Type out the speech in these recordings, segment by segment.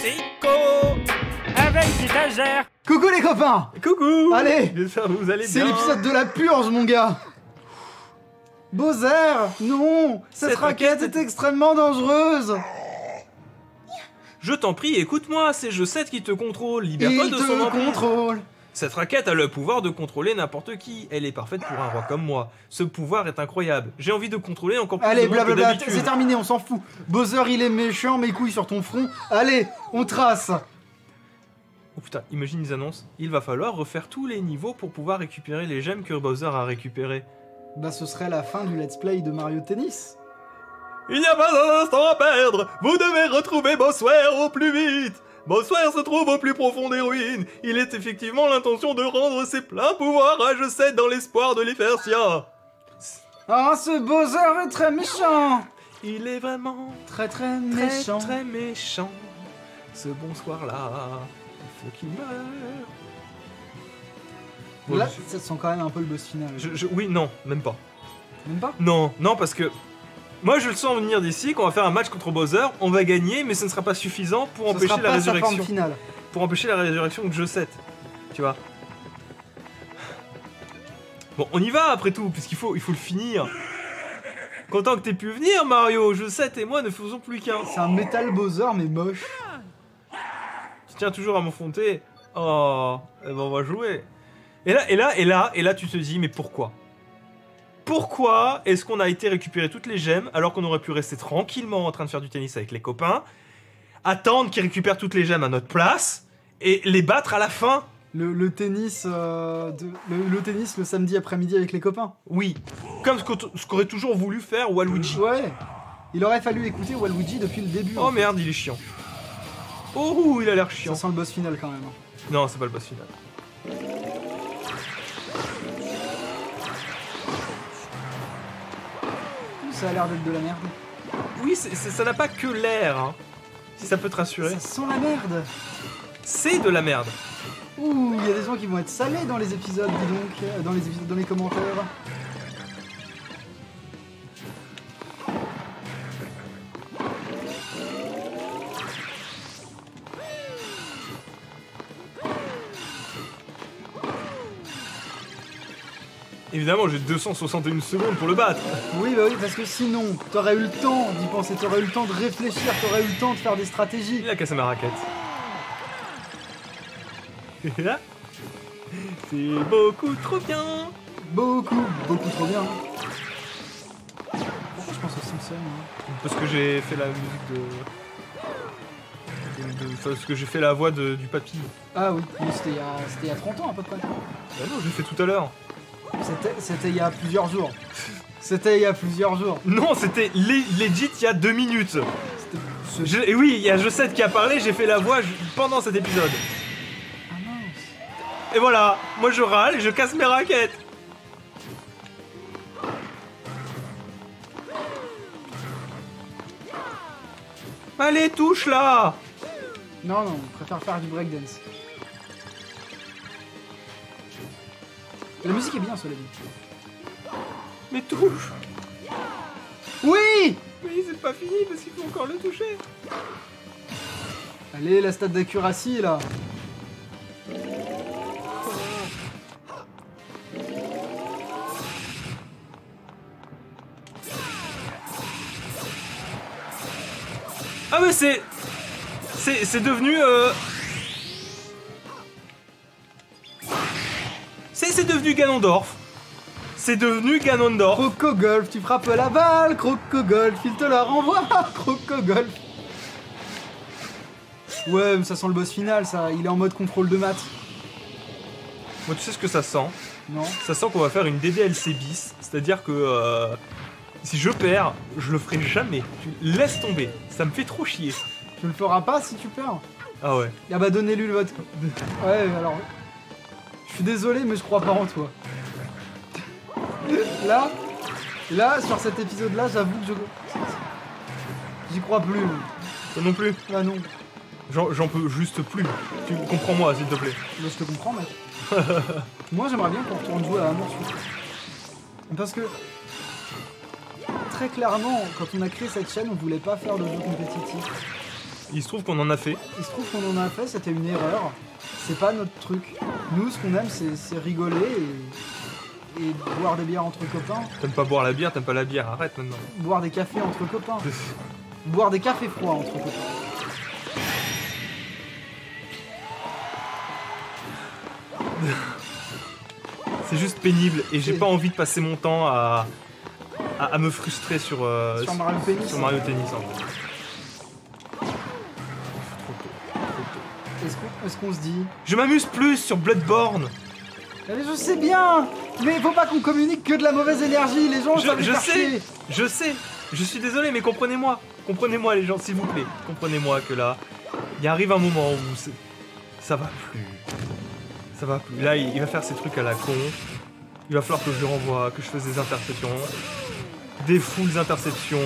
Déco avec étagère. Coucou les copains. Coucou. Allez, j'espère que vous allez c'est bien. l'épisode de la purge mon gars. Bowser, non, cette raquette est extrêmement dangereuse. Je t'en prie, écoute-moi, c'est Je 7 qui te contrôle, libère-toi Il de son te emprise. contrôle. Cette raquette a le pouvoir de contrôler n'importe qui. Elle est parfaite pour un roi comme moi. Ce pouvoir est incroyable. J'ai envie de contrôler encore plus Allez, de monde que blablabla, d'habitude. c'est terminé, on s'en fout. Bowser, il est méchant, mes couilles sur ton front. Allez, on trace. Oh putain, imagine ils annoncent. Il va falloir refaire tous les niveaux pour pouvoir récupérer les gemmes que Bowser a récupérées. Bah, ce serait la fin du let's play de Mario Tennis. Il n'y a pas un instant à perdre. Vous devez retrouver Bowser au plus vite. Bowser se trouve au plus profond des ruines. Il est effectivement l'intention de rendre ses pleins pouvoirs à Je 7 dans l'espoir de les faire sien. Ah, ce Bowser est très méchant. Il est vraiment Très méchant. très méchant. Ce bonsoir-là, il faut qu'il meure. Bon, Là, ça sent quand même un peu le boss final. oui, non, même pas. Même pas. Non, parce que moi je le sens venir d'ici, qu'on va faire un match contre Bowser, on va gagner, mais ce ne sera pas suffisant pour Ce empêcher sera la pas sa résurrection. forme finale. Pour empêcher la résurrection de Je 7. Tu vois. Bon, on y va après tout, puisqu'il faut le finir. Content que t'aies pu venir, Mario. Je 7 et moi ne faisons plus qu'un. C'est un Metal Bowser, mais moche. Tu tiens toujours à m'enfoncer. Oh, eh ben on va jouer. Et là, tu te dis, mais pourquoi? Pourquoi est-ce qu'on a été récupérer toutes les gemmes alors qu'on aurait pu rester tranquillement en train de faire du tennis avec les copains, attendre qu'ils récupèrent toutes les gemmes à notre place et les battre à la fin? Le tennis, le tennis le samedi après-midi avec les copains. Oui, comme ce qu'aurait toujours voulu faire Waluigi. Ouais. Il aurait fallu écouter Waluigi depuis le début. Oh merde, il est chiant. Oh, il a l'air chiant. Ça sent le boss final quand même. Non, c'est pas le boss final. Ça a l'air d'être de la merde. Oui, ça n'a pas que l'air, hein. Si ça peut te rassurer. Ça sent la merde. C'est de la merde. Ouh, il y a des gens qui vont être salés dans les épisodes, dis donc, dans les commentaires. Évidemment, j'ai 261 secondes pour le battre. Oui, bah oui, parce que sinon, t'aurais eu le temps d'y penser, t'aurais eu le temps de réfléchir, t'aurais eu le temps de faire des stratégies. Il a cassé ma raquette. C'est beaucoup trop bien. Beaucoup trop bien. Pourquoi je pense aux Simpsons hein. Parce que j'ai fait la musique parce que j'ai fait la voix du papy. Ah oui, mais c'était il y a 30 ans à peu près. Bah non, je l'ai fait tout à l'heure. C'était il y a plusieurs jours. C'était il y a plusieurs jours. Non, c'était legit il y a 2 minutes. C'était Et oui, il y a Je 7 qui a parlé, j'ai fait la voix pendant cet épisode. Ah mince. Et voilà, moi je râle et je casse mes raquettes. Allez, touche là. Non, je préfère faire du breakdance. La musique est bien, cela dit. Mais touche. Oui. Oui, c'est pas fini parce qu'il faut encore le toucher. Allez, la stat d'accuracy, là. Ah mais c'est devenu c'est devenu Ganondorf. C'est devenu Ganondorf. Crocogolf, tu frappes la balle, Crocogolf, il te la renvoie, Crocogolf. Ouais, mais ça sent le boss final, ça. Il est en mode contrôle de maths. Moi, tu sais ce que ça sent? Non. Ça sent qu'on va faire une DDLC bis, c'est-à-dire que si je perds, je le ferai jamais. Tu laisses tomber, ça me fait trop chier. Tu le feras pas si tu perds. Ah ouais. Ah bah donnez-lui le vote. Ouais, alors... Je suis désolé, mais je crois pas en toi. Là, sur cet épisode-là, j'avoue que j'y crois plus. Toi non plus? Ah non. J'en peux juste plus. Tu comprends-moi, s'il te plaît. Là, je te comprends, mec. Moi, j'aimerais bien qu'on retourne jouer à Amour Suite. Parce que... Très clairement, quand on a créé cette chaîne, on voulait pas faire de jeux compétitifs. Il se trouve qu'on en a fait. Il se trouve qu'on en a fait, c'était une erreur. C'est pas notre truc. Nous, ce qu'on aime, c'est rigoler et boire des bières entre copains. T'aimes pas boire la bière, t'aimes pas la bière, arrête maintenant. Boire des cafés entre copains. Boire des cafés froids entre copains. C'est juste pénible et j'ai pas envie de passer mon temps à me frustrer sur Mario Tennis. Sur Mario Tennis en fait. Est-ce qu'on se dit... Je m'amuse plus sur Bloodborne. Mais je sais bien. Mais faut pas qu'on communique que de la mauvaise énergie. Les gens savent faire chier. Je sais. Je suis désolé, mais comprenez-moi. Comprenez-moi les gens, s'il vous plaît. Comprenez-moi que là, il arrive un moment où ça va plus. Ça va plus. Là, il va faire ces trucs à la con. Il va falloir que je lui renvoie, que je fasse des interceptions. Des foules interceptions.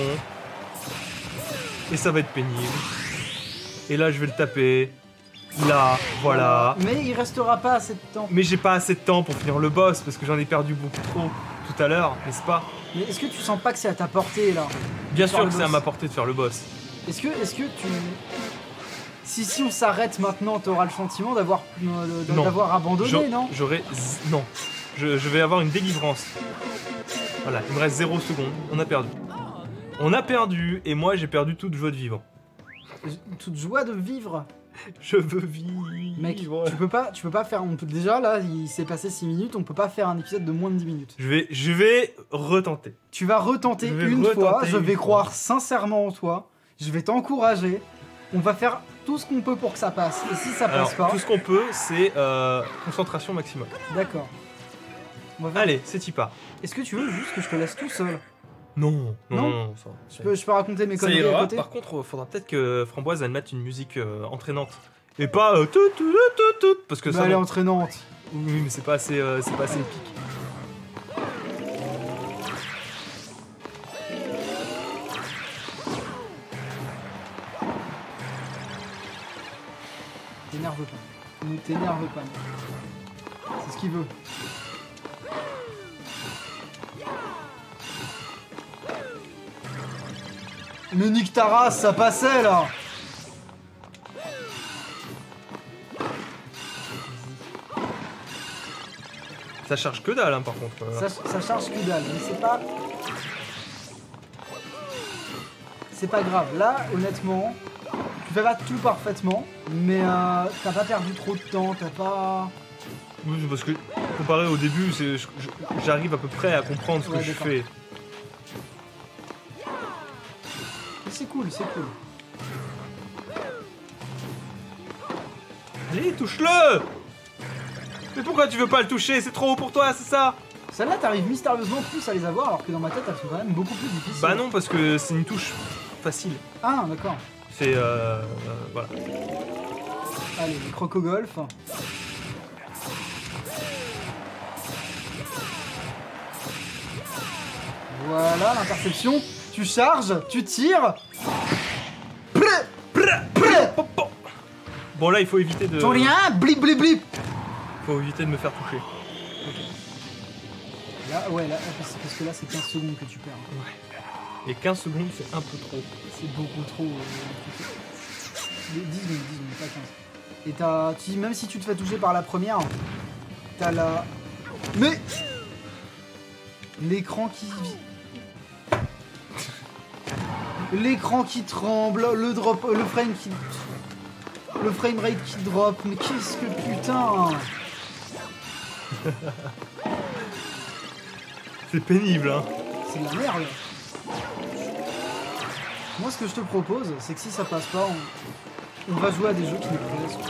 Et ça va être pénible. Et là, je vais le taper. Là, voilà. Mais il restera pas assez de temps. Mais j'ai pas assez de temps pour finir le boss parce que j'en ai perdu beaucoup trop tout à l'heure, n'est-ce pas? Mais est-ce que tu sens pas que c'est à ta portée là? Bien sûr que c'est à ma portée de faire le boss. Est-ce que tu... Si on s'arrête maintenant, t'auras le sentiment d'avoir abandonné, non? Non. Je vais avoir une délivrance. Voilà, il me reste 0 secondes. On a perdu. On a perdu et moi j'ai perdu toute joie de vivre. Toute joie de vivre? Je veux vivre. Mec, tu peux pas faire... Déjà là, il s'est passé 6 minutes, on peut pas faire un épisode de moins de 10 minutes. Je vais retenter. Tu vas retenter une fois, je vais croire sincèrement en toi, je vais t'encourager, on va faire tout ce qu'on peut pour que ça passe. Et si ça passe pas... Tout ce qu'on peut, c'est concentration maximum. D'accord. Allez, c'est y part. Est-ce que tu veux juste que je te laisse tout seul? Non. Je peux raconter mes conneries à côté. Par contre, faudra peut-être que Framboise elle mette une musique entraînante. Et pas parce que ça. Elle est entraînante. Oui, mais c'est pas assez épique. T'énerve pas. Ne t'énerve pas. C'est ce qu'il veut. Mais nique ta race, ça passait là. Ça charge que dalle, hein, par contre. Ça charge que dalle, mais c'est pas grave. Là, honnêtement, tu fais pas tout parfaitement, mais t'as pas perdu trop de temps, t'as pas... Oui, parce que comparé au début, j'arrive à peu près à comprendre ce que je fais. C'est cool. Allez, touche-le! Mais pourquoi tu veux pas le toucher? C'est trop haut pour toi, c'est ça? Celles-là, t'arrives mystérieusement plus à les avoir, alors que dans ma tête, elles sont quand même beaucoup plus difficiles. Bah non, parce que c'est une touche facile. Ah, d'accord. C'est voilà. Allez, le crocogolf. Voilà, l'interception. Tu charges, tu tires. Bon là il faut éviter de... Rien, blip blip blip. Faut éviter de me faire toucher. Okay. Là, parce que là c'est 15 secondes que tu perds. Ouais. Et 15 secondes c'est un peu trop. C'est beaucoup trop. 10 secondes, pas 15. Et même si tu te fais toucher par la première, t'as la... Mais l'écran qui... L'écran qui tremble, le framerate qui drop, mais qu'est-ce que putain. C'est pénible, hein. C'est de la merde. Moi, ce que je te propose, c'est que si ça passe pas, on va jouer à des jeux qui nous plaisent.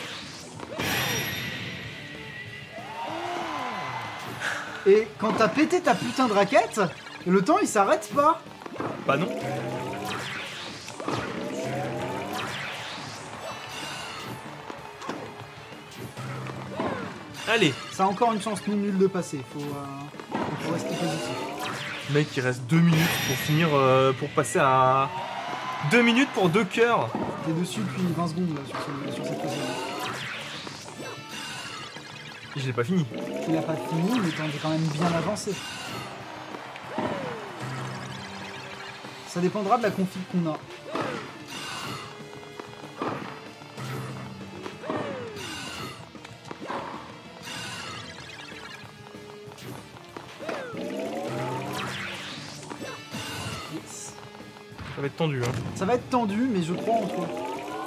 Et quand t'as pété ta putain de raquette, le temps il s'arrête pas. Bah non. Allez. Ça a encore une chance non nulle de passer, faut rester positif. Mec, il reste 2 minutes pour finir, pour passer à... 2 minutes pour 2 cœurs. T'es dessus depuis 20 secondes là, sur cette position. Je l'ai pas fini. Tu l'as pas fini, mais t'es quand même bien avancé. Ça dépendra de la config qu'on a. va être tendu. Hein. Ça va être tendu, mais je crois en toi.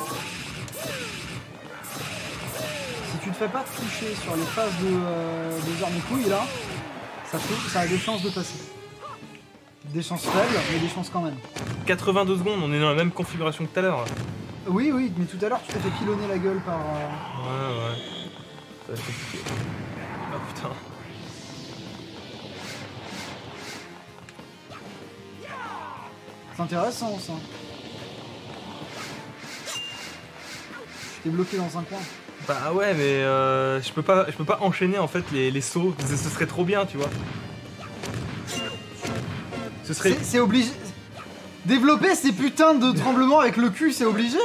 Si tu te fais pas toucher sur les phases des armes couilles là, ça a des chances de passer. Des chances faibles, mais des chances quand même. 82 secondes, on est dans la même configuration que tout à l'heure. Oui, oui, mais tout à l'heure tu t'es fait pilonner la gueule par... Ouais. Ça va être compliqué. Oh putain. C'est intéressant ça. T'es bloqué dans un coin. Bah ouais, mais je peux pas enchaîner en fait les sauts. Ce serait trop bien, tu vois. Ce serait... C'est obligé. Développer ces putains de tremblements avec le cul, c'est obligé.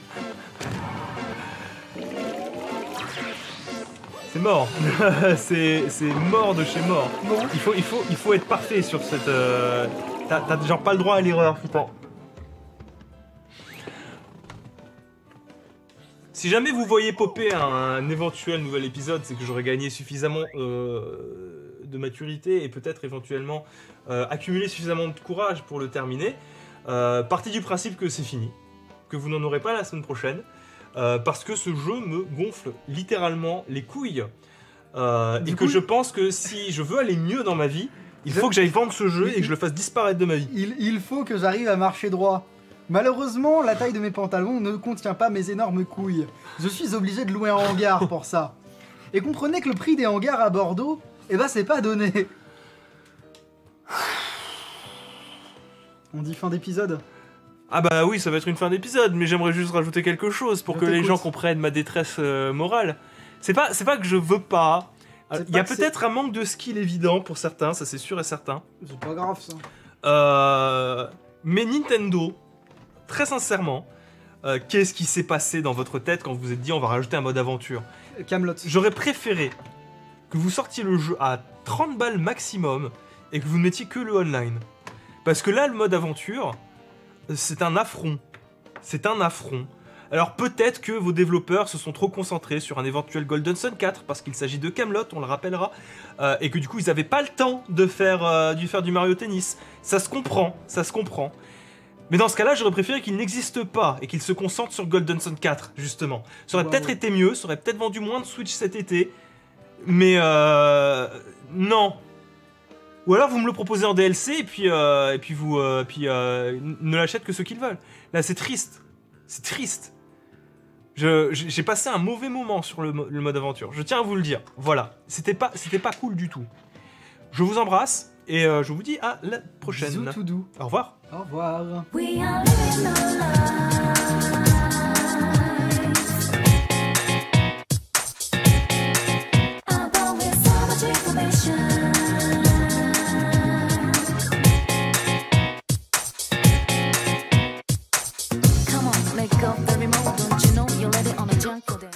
C'est mort. c'est mort de chez mort. Bon. Il faut être parfait sur cette... T'as genre pas le droit à l'erreur, putain. Si jamais vous voyez popper un éventuel nouvel épisode, c'est que j'aurais gagné suffisamment de maturité et peut-être éventuellement accumulé suffisamment de courage pour le terminer. Partez du principe que c'est fini, que vous n'en aurez pas la semaine prochaine, parce que ce jeu me gonfle littéralement les couilles. Et que je pense que si je veux aller mieux dans ma vie, il faut que j'aille vendre ce jeu et que je le fasse disparaître de ma vie. Il faut que j'arrive à marcher droit. Malheureusement, la taille de mes pantalons ne contient pas mes énormes couilles. Je suis obligé de louer un hangar pour ça. Et comprenez que le prix des hangars à Bordeaux, eh ben c'est pas donné. On dit fin d'épisode. Ah bah oui, ça va être une fin d'épisode, mais j'aimerais juste rajouter quelque chose pour que les gens comprennent ma détresse morale. C'est pas que je veux pas. Il y a peut-être un manque de skill évident pour certains, ça c'est sûr et certain. C'est pas grave ça. Mais Nintendo, très sincèrement, qu'est-ce qui s'est passé dans votre tête quand vous vous êtes dit on va rajouter un mode aventure? Camelot. J'aurais préféré que vous sortiez le jeu à 30 balles maximum et que vous ne mettiez que le online. Parce que là, le mode aventure, c'est un affront. C'est un affront. Alors peut-être que vos développeurs se sont trop concentrés sur un éventuel Golden Sun 4, parce qu'il s'agit de Camelot, on le rappellera, et que du coup ils n'avaient pas le temps de faire du Mario Tennis. Ça se comprend, ça se comprend. Mais dans ce cas-là, j'aurais préféré qu'il n'existe pas et qu'il se concentre sur Golden Sun 4, justement. Ça aurait peut-être été mieux, ça aurait peut-être vendu moins de Switch cet été, mais non. Ou alors vous me le proposez en DLC et puis ne l'achètent que ceux qui le veulent. Là, c'est triste. C'est triste. J'ai passé un mauvais moment sur le mode aventure. Je tiens à vous le dire. Voilà. C'était pas cool du tout. Je vous embrasse et je vous dis à la prochaine. Bisous tout doux. Au revoir. Au revoir. We are living the life.